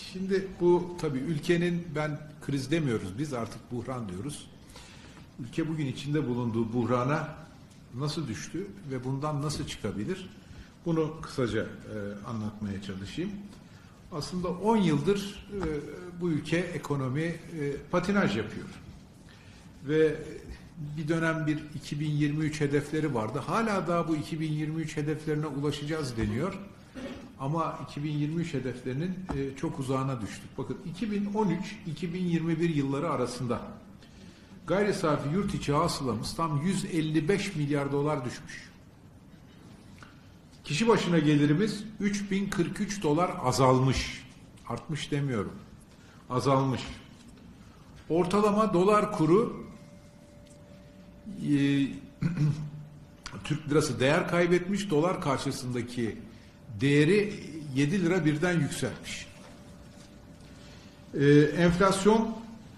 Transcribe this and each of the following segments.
Şimdi bu tabii ülkenin, ben kriz demiyoruz, biz artık buhran diyoruz. Ülke bugün içinde bulunduğu buhrana nasıl düştü ve bundan nasıl çıkabilir? Bunu kısaca anlatmaya çalışayım. Aslında 10 yıldır bu ülke ekonomi patinaj yapıyor. Ve bir dönem bir 2023 hedefleri vardı. Hala daha bu 2023 hedeflerine ulaşacağız deniyor. Ama 2023 hedeflerinin çok uzağına düştük. Bakın 2013-2021 yılları arasında gayri safi yurt içi hasılamız tam 155 milyar dolar düşmüş. Kişi başına gelirimiz 3043 dolar azalmış. Artmış demiyorum. Azalmış. Ortalama dolar kuru Türk lirası değer kaybetmiş, dolar karşısındaki değeri 7 lira birden yükselmiş. Enflasyon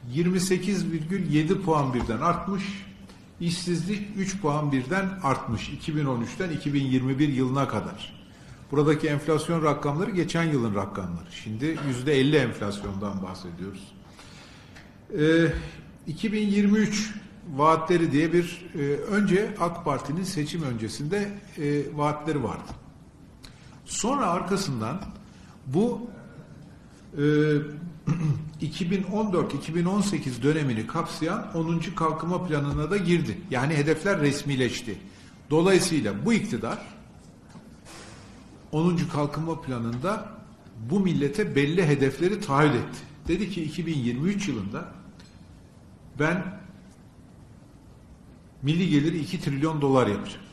28,7 puan birden artmış. İşsizlik 3 puan birden artmış 2013'ten 2021 yılına kadar. Buradaki enflasyon rakamları geçen yılın rakamları. Şimdi %50 enflasyondan bahsediyoruz. 2023 vaatleri diye bir önce AK Parti'nin seçim öncesinde vaatleri vardı. Sonra arkasından bu 2014-2018 dönemini kapsayan 10. Kalkınma Planı'na da girdi. Yani hedefler resmileşti. Dolayısıyla bu iktidar 10. Kalkınma Planı'nda bu millete belli hedefleri taahhüt etti. Dedi ki 2023 yılında ben milli geliri 2 trilyon dolar yapacağım.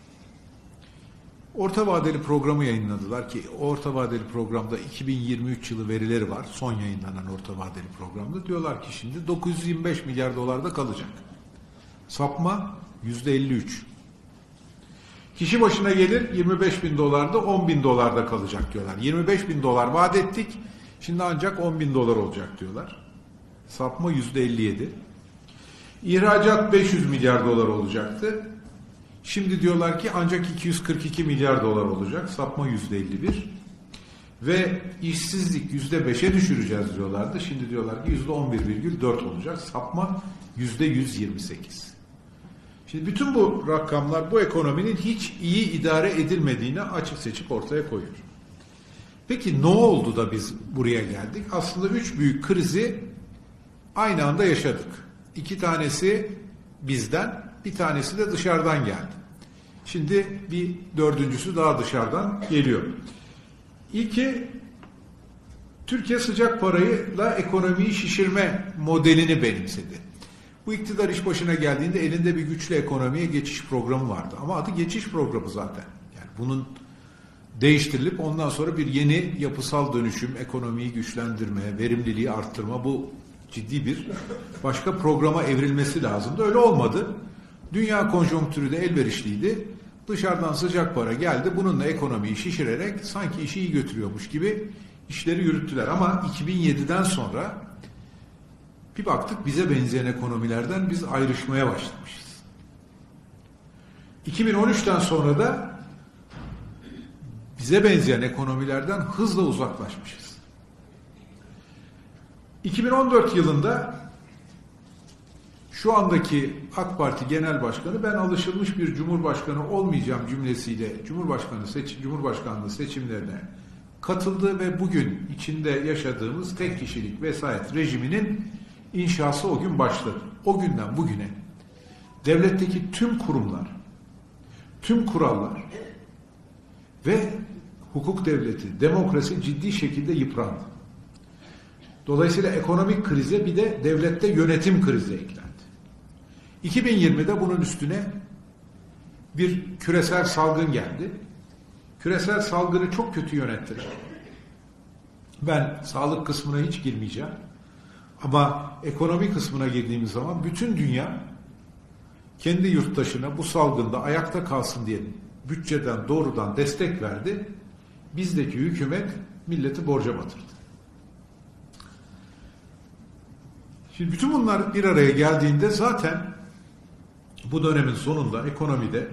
Orta vadeli programı yayınladılar ki orta vadeli programda 2023 yılı verileri var. Son yayınlanan orta vadeli programda. Diyorlar ki şimdi 925 milyar dolarda kalacak. Sapma %53. Kişi başına gelir 25 bin dolarda 10 bin dolarda kalacak diyorlar. 25 bin dolar vaat ettik. Şimdi ancak 10 bin dolar olacak diyorlar. Sapma %57. İhracat 500 milyar dolar olacaktı. Şimdi diyorlar ki ancak 242 milyar dolar olacak. Sapma %51. Ve işsizlik %5'e düşüreceğiz diyorlardı. Şimdi diyorlar ki %11,4 olacak. Sapma %128. Şimdi bütün bu rakamlar bu ekonominin hiç iyi idare edilmediğini açık seçik ortaya koyuyor. Peki ne oldu da biz buraya geldik? Aslında 3 büyük krizi aynı anda yaşadık. 2 tanesi bizden, bir tanesi de dışarıdan geldi. Şimdi bir dördüncüsü daha dışarıdan geliyor. İlki, Türkiye sıcak parayla ekonomiyi şişirme modelini benimsedi. Bu iktidar iş başına geldiğinde elinde bir güçlü ekonomiye geçiş programı vardı. Ama adı geçiş programı zaten. Yani bunun değiştirilip ondan sonra bir yeni yapısal dönüşüm, ekonomiyi güçlendirme, verimliliği arttırma, bu ciddi bir başka programa evrilmesi lazımdı. Öyle olmadı. Dünya konjonktürü de elverişliydi. Dışarıdan sıcak para geldi. Bununla ekonomiyi şişirerek sanki işi iyi götürüyormuş gibi işleri yürüttüler. Ama 2007'den sonra bir baktık bize benzeyen ekonomilerden biz ayrışmaya başlamışız. 2013'ten sonra da bize benzeyen ekonomilerden hızla uzaklaşmışız. 2014 yılında şu andaki AK Parti Genel Başkanı ben alışılmış bir Cumhurbaşkanı olmayacağım cümlesiyle Cumhurbaşkanlığı seçimlerine katıldı ve bugün içinde yaşadığımız tek kişilik vesayet rejiminin inşası o gün başladı. O günden bugüne devletteki tüm kurumlar, tüm kurallar ve hukuk devleti, demokrasi ciddi şekilde yıprandı. Dolayısıyla ekonomik krize bir de devlette yönetim krizi eklendi. 2020'de bunun üstüne bir küresel salgın geldi. Küresel salgını çok kötü yönettiler. Ben sağlık kısmına hiç girmeyeceğim. Ama ekonomi kısmına girdiğimiz zaman bütün dünya kendi yurttaşına bu salgında ayakta kalsın diye bütçeden doğrudan destek verdi. Bizdeki hükümet milleti borca batırdı. Şimdi bütün bunlar bir araya geldiğinde zaten bu dönemin sonunda ekonomide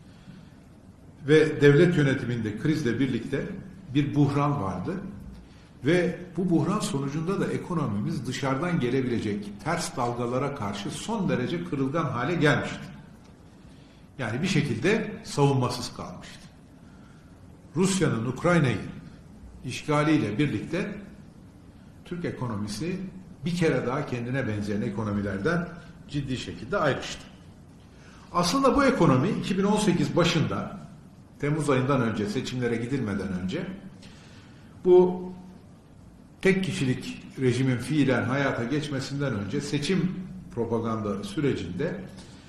ve devlet yönetiminde krizle birlikte bir buhran vardı. Ve bu buhran sonucunda da ekonomimiz dışarıdan gelebilecek ters dalgalara karşı son derece kırılgan hale gelmişti. Yani bir şekilde savunmasız kalmıştı. Rusya'nın Ukrayna'yı işgaliyle birlikte Türk ekonomisi bir kere daha kendine benzeyen ekonomilerden ciddi şekilde ayrıştı. Aslında bu ekonomi 2018 başında, Temmuz ayından önce, seçimlere gidilmeden önce bu tek kişilik rejimin fiilen hayata geçmesinden önce seçim propaganda sürecinde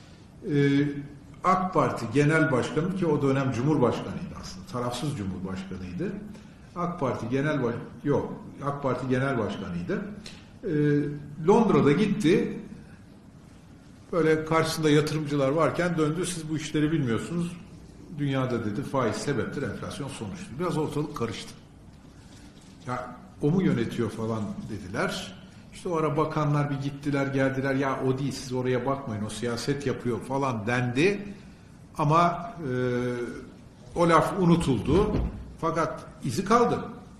AK Parti Genel Başkanı, ki o dönem Cumhurbaşkanıydı aslında, tarafsız Cumhurbaşkanıydı. AK Parti Genel Başkanıydı. Londra'da gitti. Böyle karşısında yatırımcılar varken döndü, siz bu işleri bilmiyorsunuz. Dünyada dedi faiz sebeptir, enflasyon sonuçtur. Biraz ortalık karıştı. Ya o mu yönetiyor falan dediler. İşte o ara bakanlar bir gittiler geldiler, ya o değil, siz oraya bakmayın, o siyaset yapıyor falan dendi. Ama o laf unutuldu. Fakat izi kaldı.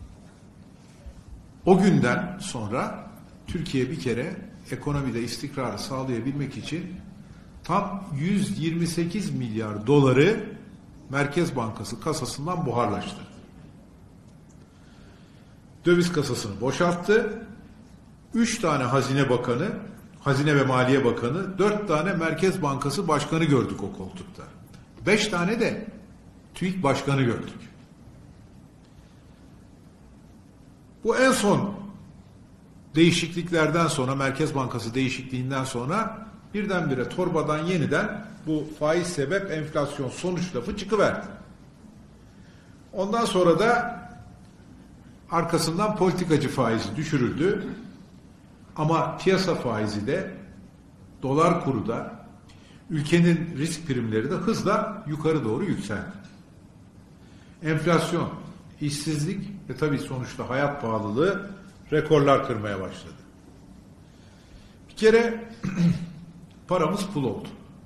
O günden sonra Türkiye bir kere ekonomide istikrarı sağlayabilmek için tam 128 milyar doları Merkez Bankası kasasından buharlaştırdı. Döviz kasasını boşalttı. 3 tane Hazine Bakanı, Hazine ve Maliye Bakanı, 4 tane Merkez Bankası Başkanı gördük o koltukta. 5 tane de TÜİK Başkanı gördük. Bu en son değişikliklerden sonra, Merkez Bankası değişikliğinden sonra birdenbire torbadan yeniden bu faiz sebep enflasyon sonuç lafı çıkıverdi. Ondan sonra da arkasından politikacı faizi düşürüldü. Ama piyasa faizi de, dolar kuru da, ülkenin risk primleri de hızla yukarı doğru yükseldi. Enflasyon, işsizlik ve tabii sonuçta hayat pahalılığı rekorlar kırmaya başladı. Bir kere paramız pul oldu.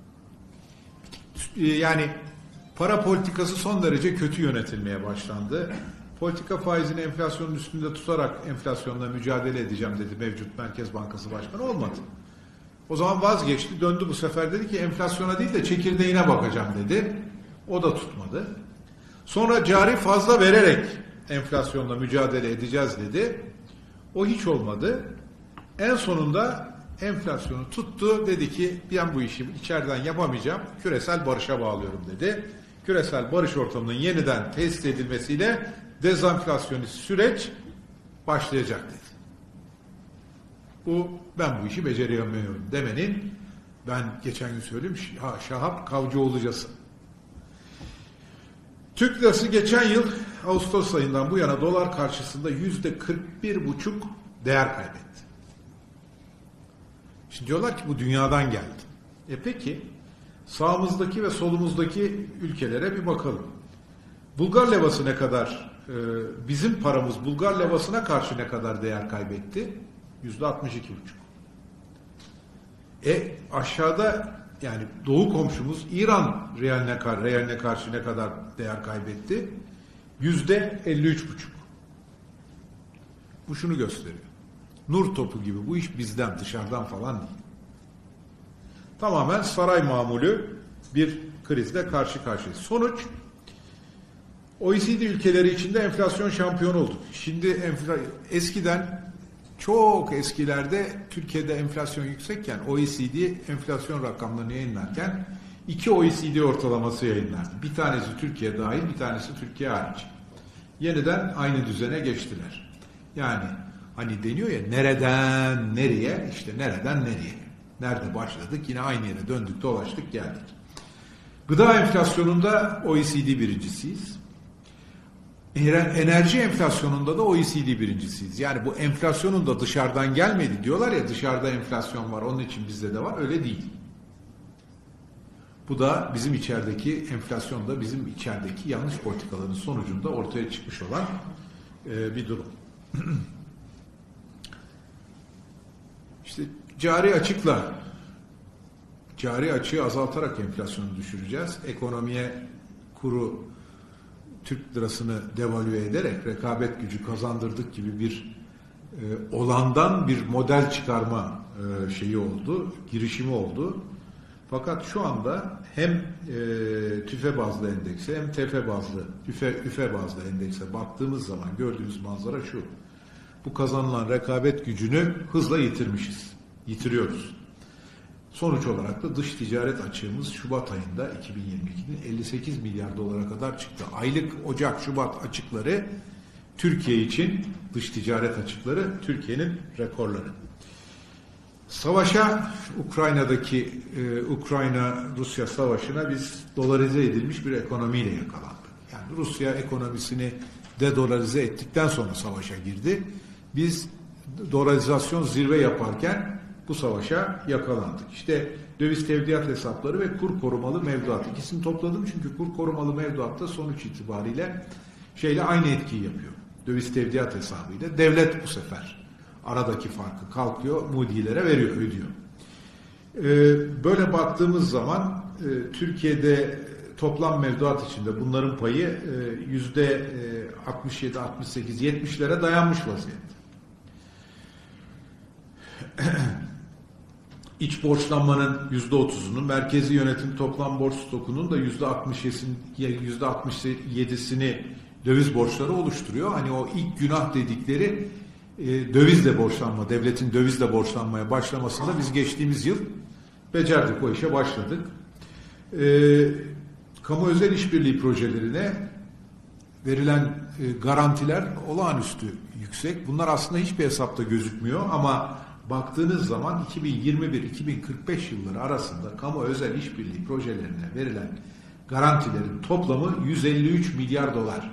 Yani para politikası son derece kötü yönetilmeye başlandı. Politika faizini enflasyonun üstünde tutarak enflasyonla mücadele edeceğim dedi mevcut Merkez Bankası Başkanı, olmadı. O zaman vazgeçti, döndü bu sefer dedi ki enflasyona değil de çekirdeğine bakacağım dedi. O da tutmadı. Sonra cari fazla vererek enflasyonla mücadele edeceğiz dedi. O hiç olmadı. En sonunda enflasyonu tuttu, dedi ki ben bu işi içeriden yapamayacağım, küresel barışa bağlıyorum dedi. Küresel barış ortamının yeniden tesis edilmesiyle dezenflasyonist süreç başlayacak dedi. Ben bu işi beceremiyorum demenin, ben geçen gün söyledim, Şahap Kavcıoğlucası. Türk lirası geçen yıl Ağustos ayından bu yana dolar karşısında %41,5 değer kaybetti. Şimdi diyorlar ki bu dünyadan geldi. Peki sağımızdaki ve solumuzdaki ülkelere bir bakalım. Bulgar levası ne kadar, bizim paramız Bulgar levasına karşı ne kadar değer kaybetti? %62,5. Aşağıda yani doğu komşumuz İran realine karşı ne kadar değer kaybetti? %53,5. Bu şunu gösteriyor. Nur topu gibi bu iş bizden, dışarıdan falan değil. Tamamen saray mamulü bir krizle karşı karşıyayız. Sonuç, OECD ülkeleri içinde enflasyon şampiyonu olduk. Şimdi eskiden, çok eskilerde Türkiye'de enflasyon yüksekken OECD enflasyon rakamlarını yayınlarken 2 OECD ortalaması yayınlardı. Bir tanesi Türkiye dahil, bir tanesi Türkiye hariç. Yeniden aynı düzene geçtiler. Yani hani deniyor ya, nereden nereye, işte nereden nereye. Nerede başladık, yine aynı yere döndük dolaştık geldik. Gıda enflasyonunda OECD birincisiyiz. Enerji enflasyonunda da OECD birincisiyiz. Yani bu enflasyonun da dışarıdan gelmedi diyorlar ya, dışarıda enflasyon var onun için bizde de var, öyle değil. Bu da bizim içerideki enflasyon da bizim içerideki yanlış politikaların sonucunda ortaya çıkmış olan bir durum. İşte cari açığı azaltarak enflasyonu düşüreceğiz. Ekonomiye kuru Türk lirasını devalüe ederek rekabet gücü kazandırdık gibi bir olandan bir model çıkarma şeyi oldu, girişimi oldu. Fakat şu anda hem tüfe bazlı endekse hem tefe bazlı, üfe bazlı endekse baktığımız zaman gördüğümüz manzara şu. Bu kazanılan rekabet gücünü hızla yitiriyoruz. Sonuç olarak da dış ticaret açığımız Şubat ayında 2022'de 58 milyar dolara kadar çıktı. Aylık Ocak-Şubat açıkları Türkiye için dış ticaret açıkları Türkiye'nin rekorları. Savaşa Ukrayna-Rusya savaşına biz dolarize edilmiş bir ekonomiyle yakalandık. Yani Rusya ekonomisini dedolarize ettikten sonra savaşa girdi. Biz dolarizasyon zirve yaparken bu savaşa yakalandık. İşte döviz tevdiat hesapları ve kur korumalı mevduat. İkisini topladım çünkü kur korumalı mevduat da sonuç itibariyle aynı etkiyi yapıyor. Döviz tevdiat hesabıyla devlet bu sefer aradaki farkı kalkıyor, Moody'lere ödüyor. Böyle baktığımız zaman Türkiye'de toplam mevduat içinde bunların payı %67, 68, 70'lere dayanmış vaziyette. İç borçlanmanın %30'unu, merkezi yönetim toplam borç stokunun da %67'sini döviz borçları oluşturuyor. Hani o ilk günah dedikleri dövizle borçlanma, devletin dövizle borçlanmaya başlamasında biz geçtiğimiz yıl becerdik, o işe başladık. Kamu özel işbirliği projelerine verilen garantiler olağanüstü yüksek. Bunlar aslında hiçbir hesapta gözükmüyor ama baktığınız zaman 2021-2045 yılları arasında kamu özel işbirliği projelerine verilen garantilerin toplamı 153 milyar dolar.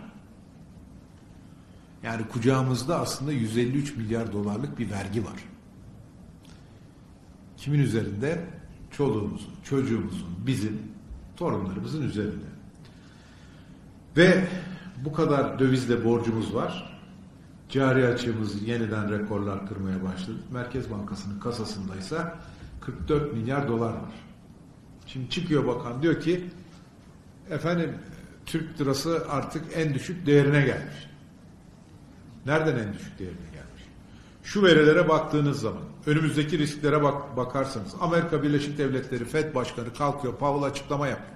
Yani kucağımızda aslında 153 milyar dolarlık bir vergi var. Kimin üzerinde? Çoluğumuzun, çocuğumuzun, bizim, torunlarımızın üzerinde. Ve bu kadar dövizle borcumuz var. Cari açığımız yeniden rekorlar kırmaya başladı. Merkez Bankası'nın kasasındaysa 44 milyar dolar var. Şimdi çıkıyor bakan diyor ki efendim Türk lirası artık en düşük değerine gelmiş. Nereden en düşük değerine gelmiş? Şu verilere baktığınız zaman, önümüzdeki risklere bakarsanız, Amerika Birleşik Devletleri FED Başkanı kalkıyor, Powell açıklama yapıyor.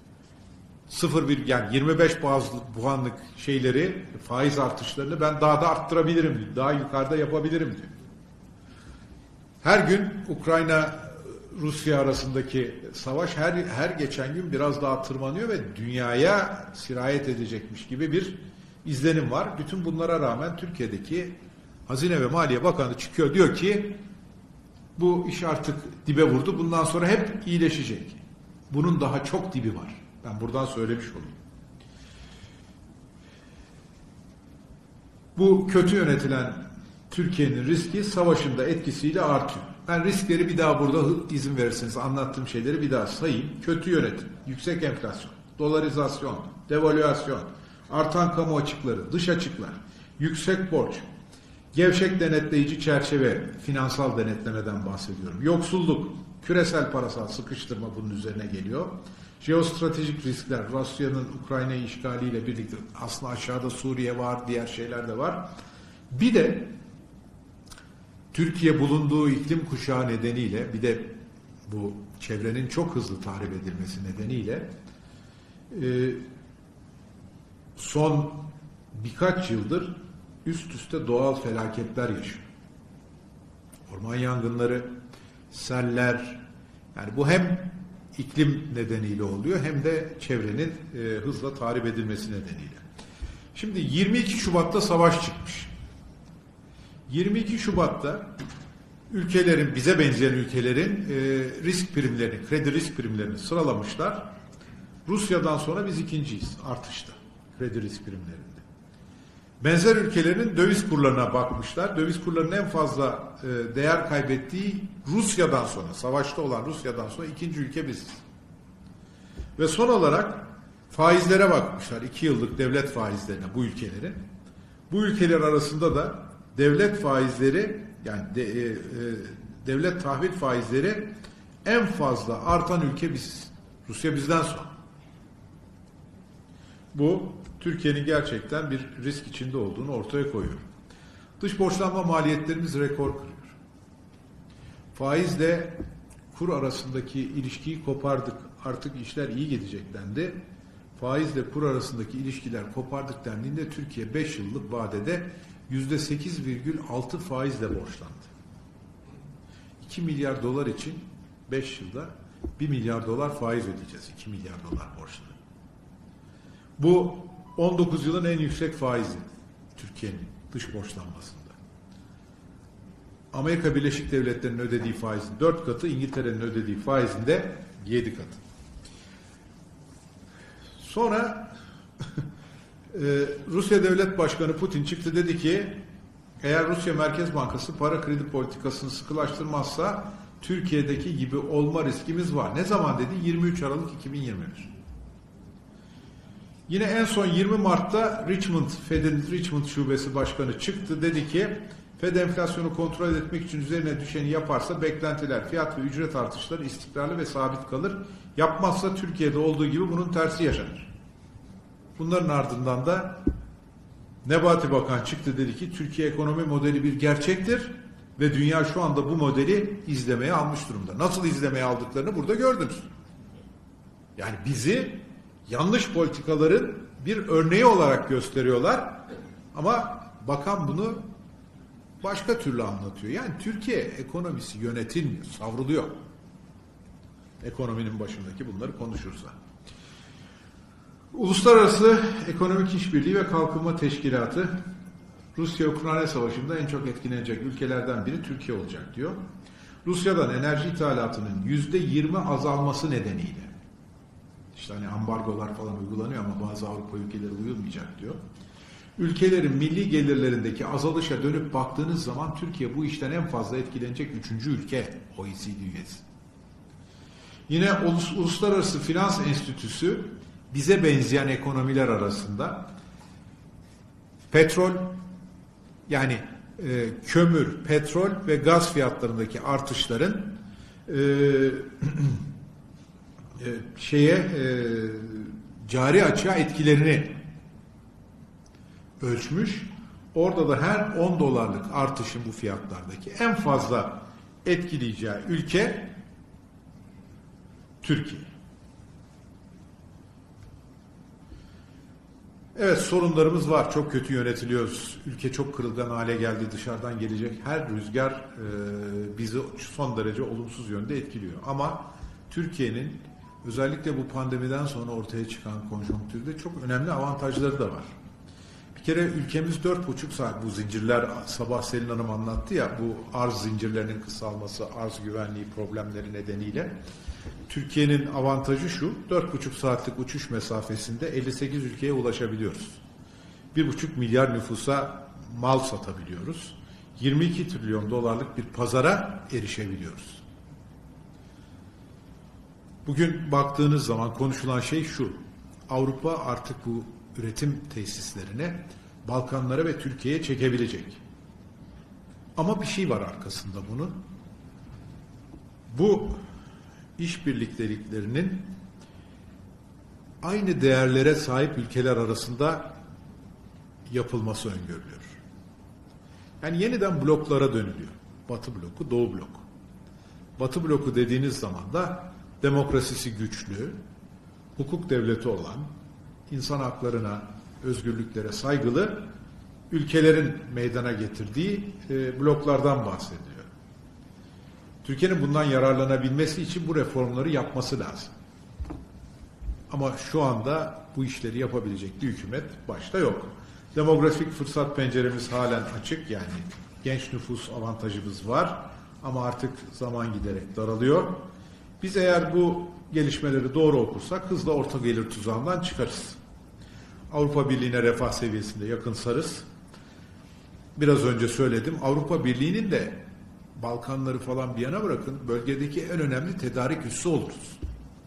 25 puanlık faiz artışlarını ben daha da arttırabilirim diyor. Daha yukarıda yapabilirim diyor. Her gün Ukrayna-Rusya arasındaki savaş her geçen gün biraz daha tırmanıyor ve dünyaya sirayet edecekmiş gibi bir izlenim var. Bütün bunlara rağmen Türkiye'deki Hazine ve Maliye Bakanı çıkıyor diyor ki bu iş artık dibe vurdu. Bundan sonra hep iyileşecek. Bunun daha çok dibi var. Ben buradan söylemiş olayım. Bu kötü yönetilen Türkiye'nin riski savaşın da etkisiyle artıyor. Ben riskleri bir daha burada izin verirseniz anlattığım şeyleri bir daha sayayım. Kötü yönetim, yüksek enflasyon, dolarizasyon, devalüasyon, artan kamu açıkları, dış açıklar, yüksek borç, gevşek denetleyici çerçeve, finansal denetlemeden bahsediyorum. Yoksulluk, küresel parasal sıkıştırma bunun üzerine geliyor. Jeostratejik riskler, Rusya'nın Ukrayna'yı işgaliyle birlikte aslında aşağıda Suriye var, diğer şeyler de var. Bir de Türkiye bulunduğu iklim kuşağı nedeniyle, bir de bu çevrenin çok hızlı tahrip edilmesi nedeniyle son birkaç yıldır üst üste doğal felaketler yaşıyor. Orman yangınları, seller, yani bu hem iklim nedeniyle oluyor hem de çevrenin hızla tahrip edilmesi nedeniyle. Şimdi 22 Şubat'ta savaş çıkmış. 22 Şubat'ta bize benzeyen ülkelerin risk primlerini, kredi risk primlerini sıralamışlar. Rusya'dan sonra biz ikinciyiz artışta kredi risk primlerinde. Benzer ülkelerin döviz kurlarına bakmışlar. Döviz kurlarının en fazla değer kaybettiği Rusya'dan sonra, savaşta olan Rusya'dan sonra ikinci ülke biziz. Ve son olarak faizlere bakmışlar. 2 yıllık devlet faizlerine bu ülkelerin. Bu ülkeler arasında da devlet faizleri, yani devlet tahvil faizleri en fazla artan ülke biziz. Rusya bizden sonra. Bu Türkiye'nin gerçekten bir risk içinde olduğunu ortaya koyuyor. Dış borçlanma maliyetlerimiz rekor kırıyor. Faizle kur arasındaki ilişkiyi kopardık. Artık işler iyi gidecek dendi. Faizle kur arasındaki ilişkiler kopardık dendiğinde Türkiye 5 yıllık vadede %8,6 faizle borçlandı. 2 milyar dolar için 5 yılda 1 milyar dolar faiz ödeyeceğiz. 2 milyar dolar borçlu. Bu 19 yılın en yüksek faizi Türkiye'nin dış borçlanmasında. Amerika Birleşik Devletleri'nin ödediği faizin 4 katı, İngiltere'nin ödediği faizin de 7 katı. Sonra Rusya Devlet Başkanı Putin çıktı, dedi ki eğer Rusya Merkez Bankası para kredi politikasını sıkılaştırmazsa Türkiye'deki gibi olma riskimiz var. Ne zaman dedi? 23 Aralık 2021. Yine en son 20 Mart'ta Fed'in Richmond Şubesi Başkanı çıktı, dedi ki Fed enflasyonu kontrol etmek için üzerine düşeni yaparsa beklentiler, fiyat ve ücret artışları istikrarlı ve sabit kalır. Yapmazsa Türkiye'de olduğu gibi bunun tersi yaşanır. Bunların ardından da Nebati Bakan çıktı, dedi ki Türkiye ekonomi modeli bir gerçektir ve dünya şu anda bu modeli izlemeye almış durumda. Nasıl izlemeye aldıklarını burada gördünüz. Yani bizi yanlış politikaların bir örneği olarak gösteriyorlar ama bakan bunu başka türlü anlatıyor. Yani Türkiye ekonomisi yönetilmiyor, savruluyor. Ekonominin başındaki bunları konuşursa. Uluslararası Ekonomik İşbirliği ve Kalkınma Teşkilatı Rusya-Ukrayna Savaşı'nda en çok etkilenecek ülkelerden biri Türkiye olacak diyor. Rusya'dan enerji ithalatının %20 azalması nedeniyle, işte hani ambargolar falan uygulanıyor ama bazı Avrupa ülkeleri uyulmayacak diyor. Ülkelerin milli gelirlerindeki azalışa dönüp baktığınız zaman Türkiye bu işten en fazla etkilenecek 3. ülke OECD üyesi. Yine Uluslararası Finans Enstitüsü bize benzeyen ekonomiler arasında petrol, yani kömür, petrol ve gaz fiyatlarındaki artışların cari açığa etkilerini ölçmüş. Orada da her 10 dolarlık artışın bu fiyatlardaki en fazla etkileyeceği ülke Türkiye. Evet, sorunlarımız var. Çok kötü yönetiliyoruz. Ülke çok kırılgan hale geldi. Dışarıdan gelecek her rüzgar bizi son derece olumsuz yönde etkiliyor. Ama Türkiye'nin özellikle bu pandemiden sonra ortaya çıkan konjonktürde çok önemli avantajları da var. Bir kere ülkemiz 4,5 saat, bu zincirler sabah Selin Hanım anlattı ya, bu arz zincirlerinin kısalması, arz güvenliği problemleri nedeniyle Türkiye'nin avantajı şu: 4,5 saatlik uçuş mesafesinde 58 ülkeye ulaşabiliyoruz. 1,5 milyar nüfusa mal satabiliyoruz. 22 trilyon dolarlık bir pazara erişebiliyoruz. Bugün baktığınız zaman konuşulan şey şu: Avrupa artık bu üretim tesislerine, Balkanlara ve Türkiye'ye çekebilecek. Ama bir şey var arkasında bunun. Bu işbirlikteliklerinin aynı değerlere sahip ülkeler arasında yapılması öngörülüyor. Yani yeniden bloklara dönülüyor. Batı bloku, Doğu bloku. Batı bloku dediğiniz zaman da demokrasisi güçlü, hukuk devleti olan, insan haklarına, özgürlüklere saygılı ülkelerin meydana getirdiği bloklardan bahsediyor. Türkiye'nin bundan yararlanabilmesi için bu reformları yapması lazım. Ama şu anda bu işleri yapabilecek bir hükümet başta yok. Demografik fırsat penceremiz halen açık, yani genç nüfus avantajımız var ama artık zaman giderek daralıyor. Biz eğer bu gelişmeleri doğru okursak hızla orta gelir tuzağından çıkarız. Avrupa Birliği'ne refah seviyesinde yakınsarız. Biraz önce söyledim, Avrupa Birliği'nin de Balkanları falan bir yana bırakın, bölgedeki en önemli tedarik üssü oluruz.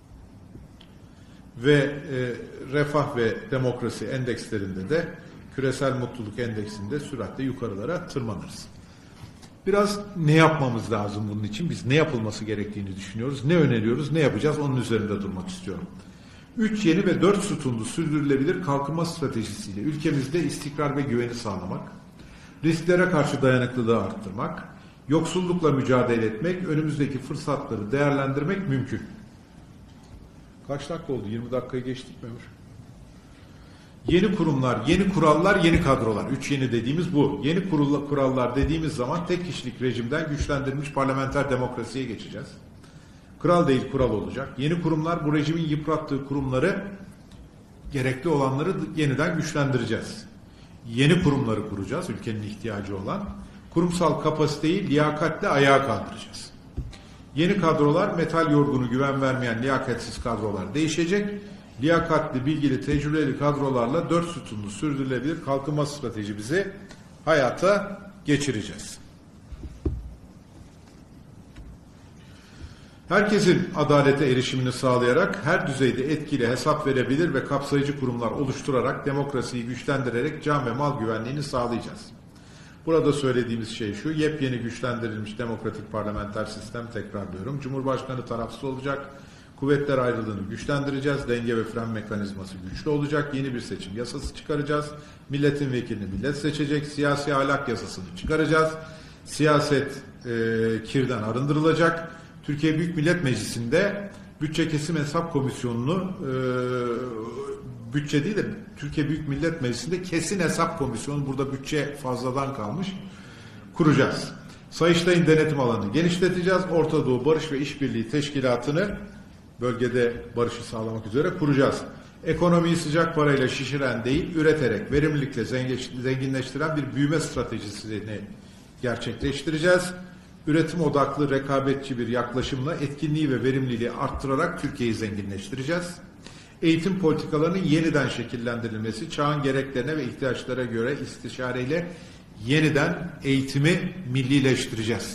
Ve refah ve demokrasi endekslerinde de, küresel mutluluk endeksinde süratle yukarılara tırmanırız. Biraz ne yapmamız lazım bunun için? Biz ne yapılması gerektiğini düşünüyoruz, ne öneriyoruz, ne yapacağız? Onun üzerinde durmak istiyorum. 3 yeni ve 4 sütunlu sürdürülebilir kalkınma stratejisiyle ülkemizde istikrar ve güveni sağlamak, risklere karşı dayanıklılığı arttırmak, yoksullukla mücadele etmek, önümüzdeki fırsatları değerlendirmek mümkün. Kaç dakika oldu? 20 dakikayı geçtik mi Ömür? Yeni kurumlar, yeni kurallar, yeni kadrolar. 3 yeni dediğimiz bu. Yeni kurallar dediğimiz zaman tek kişilik rejimden güçlendirilmiş parlamenter demokrasiye geçeceğiz. Kral değil kural olacak. Yeni kurumlar, bu rejimin yıprattığı kurumları, gerekli olanları yeniden güçlendireceğiz. Yeni kurumları kuracağız, ülkenin ihtiyacı olan. Kurumsal kapasiteyi liyakatle ayağa kaldıracağız. Yeni kadrolar, metal yorgunu, güven vermeyen liyakatsiz kadrolar değişecek. Liyakatli, bilgili, tecrübeli kadrolarla 4 sütunlu sürdürülebilir kalkınma stratejimizi hayata geçireceğiz. Herkesin adalete erişimini sağlayarak her düzeyde etkili, hesap verebilir ve kapsayıcı kurumlar oluşturarak demokrasiyi güçlendirerek can ve mal güvenliğini sağlayacağız. Burada söylediğimiz şey şu: yepyeni güçlendirilmiş demokratik parlamenter sistem, tekrarlıyorum. Cumhurbaşkanı tarafsız olacak. Kuvvetler ayrılığını güçlendireceğiz. Denge ve fren mekanizması güçlü olacak. Yeni bir seçim yasası çıkaracağız. Milletin vekilini millet seçecek. Siyasi ahlak yasasını çıkaracağız. Siyaset kirden arındırılacak. Türkiye Büyük Millet Meclisi'nde Bütçe Kesim Hesap Komisyonu'nu bütçe değil de Türkiye Büyük Millet Meclisi'nde Kesin Hesap Komisyonu, burada bütçe fazladan kalmış, kuracağız. Sayıştay'ın denetim alanını genişleteceğiz. Orta Doğu Barış ve İşbirliği Teşkilatı'nı bölgede barışı sağlamak üzere kuracağız. Ekonomiyi sıcak parayla şişiren değil, üreterek, verimlilikle zenginleştiren bir büyüme stratejisini gerçekleştireceğiz. Üretim odaklı, rekabetçi bir yaklaşımla etkinliği ve verimliliği arttırarak Türkiye'yi zenginleştireceğiz. Eğitim politikalarının yeniden şekillendirilmesi, çağın gereklerine ve ihtiyaçlara göre istişareyle yeniden eğitimi millileştireceğiz.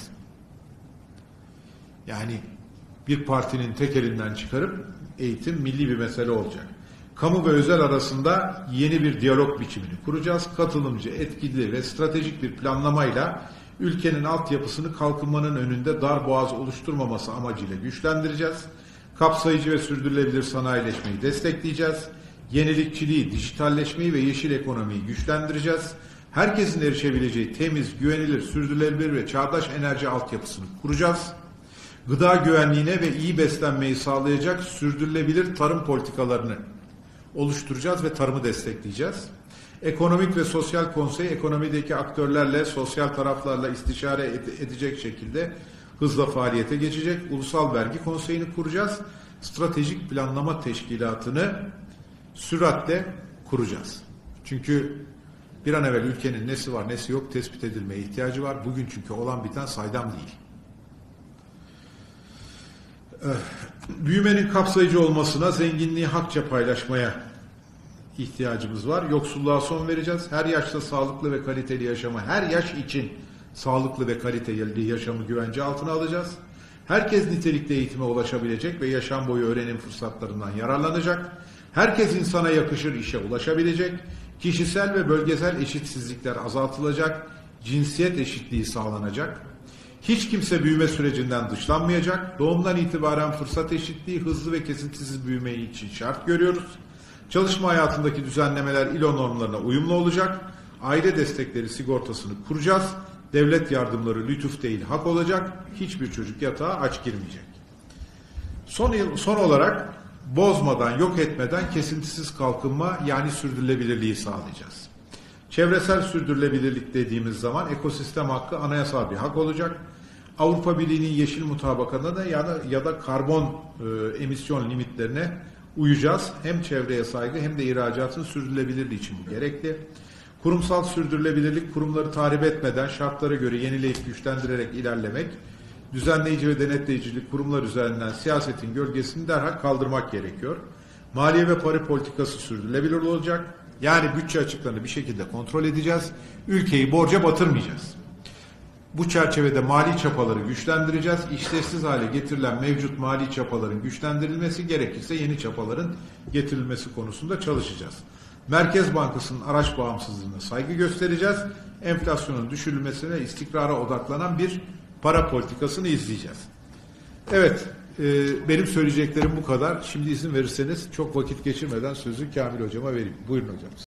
Yani bir partinin tek elinden çıkarıp eğitim milli bir mesele olacak. Kamu ve özel arasında yeni bir diyalog biçimini kuracağız. Katılımcı, etkili ve stratejik bir planlamayla ülkenin altyapısını kalkınmanın önünde darboğaz oluşturmaması amacıyla güçlendireceğiz. Kapsayıcı ve sürdürülebilir sanayileşmeyi destekleyeceğiz. Yenilikçiliği, dijitalleşmeyi ve yeşil ekonomiyi güçlendireceğiz. Herkesin erişebileceği temiz, güvenilir, sürdürülebilir ve çağdaş enerji altyapısını kuracağız. Gıda güvenliğine ve iyi beslenmeyi sağlayacak sürdürülebilir tarım politikalarını oluşturacağız ve tarımı destekleyeceğiz. Ekonomik ve Sosyal Konsey, ekonomideki aktörlerle, sosyal taraflarla istişare edecek şekilde hızla faaliyete geçecek. Ulusal Vergi Konseyi'ni kuracağız. Stratejik Planlama Teşkilatı'nı süratle kuracağız. Çünkü bir an evvel ülkenin nesi var nesi yok tespit edilmeye ihtiyacı var. Bugün çünkü olan biten saydam değil. Büyümenin kapsayıcı olmasına, zenginliği hakça paylaşmaya ihtiyacımız var. Yoksulluğa son vereceğiz. Her yaşta sağlıklı ve kaliteli yaşamı, her yaş için sağlıklı ve kaliteli yaşamı güvence altına alacağız. Herkes nitelikli eğitime ulaşabilecek ve yaşam boyu öğrenim fırsatlarından yararlanacak. Herkes insana yakışır işe ulaşabilecek. Kişisel ve bölgesel eşitsizlikler azaltılacak. Cinsiyet eşitliği sağlanacak. Hiç kimse büyüme sürecinden dışlanmayacak. Doğumdan itibaren fırsat eşitliği, hızlı ve kesintisiz büyümeyi için şart görüyoruz. Çalışma hayatındaki düzenlemeler ILO normlarına uyumlu olacak. Aile destekleri sigortasını kuracağız. Devlet yardımları lütuf değil hak olacak. Hiçbir çocuk yatağa aç girmeyecek. Son olarak bozmadan, yok etmeden kesintisiz kalkınma, yani sürdürülebilirliği sağlayacağız. Çevresel sürdürülebilirlik dediğimiz zaman ekosistem hakkı anayasal bir hak olacak. Avrupa Birliği'nin yeşil mutabakatına da ya da karbon emisyon limitlerine uyacağız. Hem çevreye saygı hem de ihracatın sürdürülebilirliği için bu gerekli. Kurumsal sürdürülebilirlik, kurumları tahrip etmeden şartlara göre yenileyip güçlendirerek ilerlemek, düzenleyici ve denetleyicilik kurumlar üzerinden siyasetin gölgesini derhal kaldırmak gerekiyor. Maliye ve para politikası sürdürülebilir olacak. Yani bütçe açıklarını bir şekilde kontrol edeceğiz. Ülkeyi borca batırmayacağız. Bu çerçevede mali çapaları güçlendireceğiz. İşlevsiz hale getirilen mevcut mali çapaların güçlendirilmesi, gerekirse yeni çapaların getirilmesi konusunda çalışacağız. Merkez Bankası'nın araç bağımsızlığına saygı göstereceğiz. Enflasyonun düşürülmesine, istikrara odaklanan bir para politikasını izleyeceğiz. Evet, benim söyleyeceklerim bu kadar. Şimdi izin verirseniz çok vakit geçirmeden sözü Kamil Hocama vereyim. Buyurun hocam.